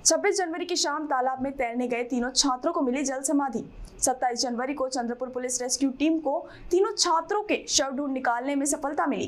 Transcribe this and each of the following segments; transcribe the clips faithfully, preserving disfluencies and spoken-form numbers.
छब्बीस जनवरी की शाम तालाब में तैरने गए तीनों छात्रों को मिली जल समाधि। सत्ताईस जनवरी को चंद्रपुर पुलिस रेस्क्यू टीम को तीनों छात्रों के शव ढूंढ निकालने में सफलता मिली।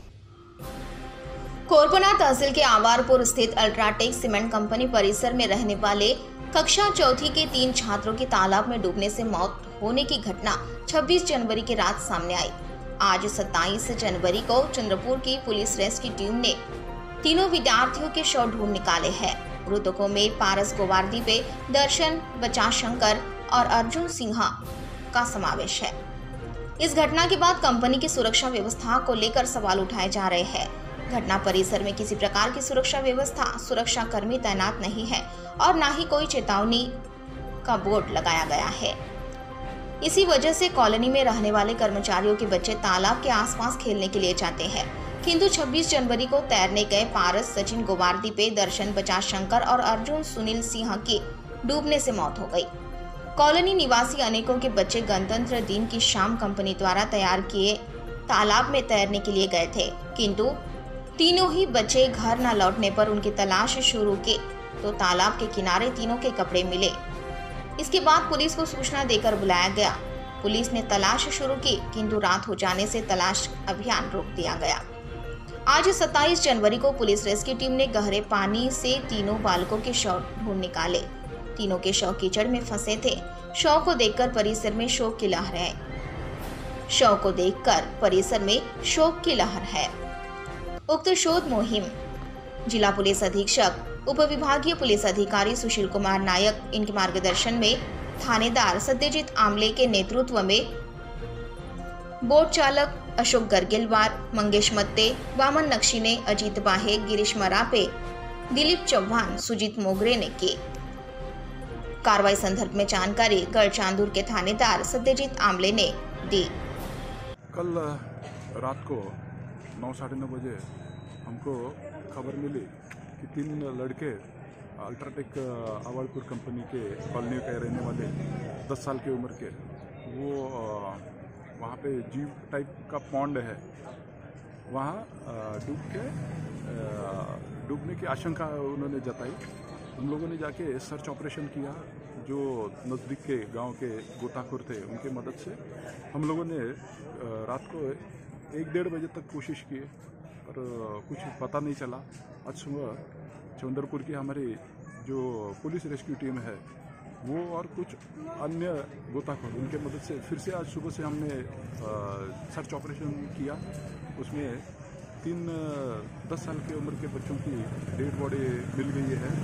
कोरपना तहसील के आवारपुर स्थित अल्ट्राटेक सीमेंट कंपनी परिसर में रहने वाले कक्षा चौथी के तीन छात्रों की तालाब में डूबने से मौत होने की घटना छब्बीस जनवरी की रात सामने आई। आज सत्ताईस जनवरी को चंद्रपुर की पुलिस रेस्क्यू टीम ने तीनों विद्यार्थियों के शव ढूंढ निकाले हैं। मृतकों में पारस गोवार्दी पे दर्शन बचा शंकर और अर्जुन सिन्हा का समावेश है। इस घटना के बाद कंपनी की सुरक्षा व्यवस्था को लेकर सवाल उठाए जा रहे हैं। घटना परिसर में किसी प्रकार की सुरक्षा व्यवस्था, सुरक्षा कर्मी तैनात नहीं है और न ही कोई चेतावनी का बोर्ड लगाया गया है। इसी वजह से कॉलोनी में रहने वाले कर्मचारियों के बच्चे तालाब के आसपास खेलने के लिए जाते हैं, किंतु छब्बीस जनवरी को तैरने गए पारस सचिन गोवार्दी पे दर्शन बचा शंकर और अर्जुन सुनील सिंह की डूबने से मौत हो गई। कॉलोनी निवासी अनेकों के बच्चे गणतंत्र दिन की शाम कंपनी द्वारा तैयार किए तालाब में तैरने के लिए गए थे, किंतु तीनों ही बच्चे घर न लौटने पर उनकी तलाश शुरू की तो तालाब के किनारे तीनों के कपड़े मिले। इसके बाद पुलिस को सूचना देकर बुलाया गया। पुलिस ने तलाश शुरू की, किंतु रात हो जाने से तलाश अभियान रोक दिया गया। आज सत्ताईस जनवरी को पुलिस रेस्क्यू टीम ने गहरे पानी से तीनों बालकों के शव ढूंढ निकाले। तीनों के शव कीचड़ में फंसे थे। शव को देखकर परिसर में शोक की लहर है। शव को देखकर परिसर में शोक की लहर है। उक्त शोध मुहिम जिला पुलिस अधीक्षक उप विभागीय पुलिस अधिकारी सुशील कुमार नायक इनके मार्गदर्शन में थानेदार सत्यजीत आमले के नेतृत्व में बोट चालक अशोक गर्गिलवार, मंगेश मत्ते, वामन नक्शीने, अजीत बाहे, गिरीश मरापे, दिलीप चौहान, सुजीत मोगरे ने की। कार्रवाई संदर्भ में जानकारी गढ़ चांदूर के थानेदार सत्यजीत आमले ने दी। कल रात को नौ साढ़े नौ बजे हमको खबर मिली कि तीन लड़के अल्ट्राटेक आवारपुर कंपनी के कॉलोनी के रहने वाले दस साल की उम्र के, वो वहाँ पे जीव टाइप का पॉन्ड है, वहाँ डूब के डूबने की आशंका उन्होंने जताई। हम लोगों ने जाके सर्च ऑपरेशन किया। जो नज़दीक के गांव के गोताखोर थे उनके मदद से हम लोगों ने रात को एक डेढ़ बजे तक कोशिश की, पर कुछ पता नहीं चला। आज सुबह चंद्रपुर की हमारी जो पुलिस रेस्क्यू टीम है वो और कुछ अन्य गोताखोर उनके मदद से फिर से आज सुबह से हमने सर्च ऑपरेशन किया। उसमें तीन दस साल की उम्र के बच्चों की डेड बॉडी मिल गई है।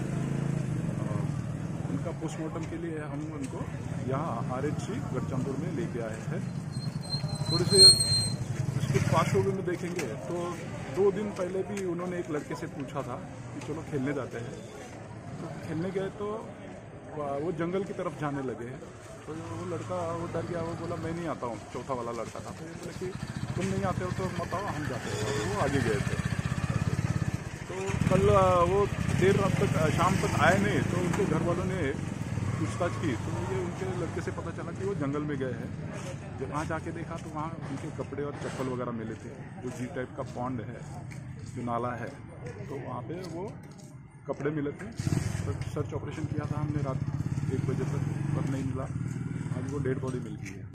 उनका पोस्टमार्टम के लिए हम उनको यहाँ आर एच सी गढ़चांदूर में लेके आए हैं। थोड़े से उसके पार्श्वभूमि में देखेंगे तो दो दिन पहले भी उन्होंने एक लड़के से पूछा था कि चलो खेलने जाते हैं, तो खेलने गए तो वो जंगल की तरफ जाने लगे। तो वो लड़का वो डर गया, वो बोला मैं नहीं आता हूँ, चौथा वाला लड़का था। तो ये बोला कि तुम नहीं आते हो तो मत आओ, हम जाते हैं। तो वो आगे गए थे। तो कल वो देर रात तक शाम तक आए नहीं, तो उनके घर वालों ने पूछताछ की तो ये उनके लड़के से पता चला कि वो जंगल में गए हैं। जब वहाँ जाके देखा तो वहाँ उनके कपड़े और चप्पल वगैरह मिले थे। जो जी टाइप का पॉन्ड है, जो नाला है, तो वहाँ पे वो कपड़े मिले थे। तो सर्च ऑपरेशन किया था हमने रात एक बजे तक, पर नहीं मिला। आज वो डेड बॉडी मिल गई है।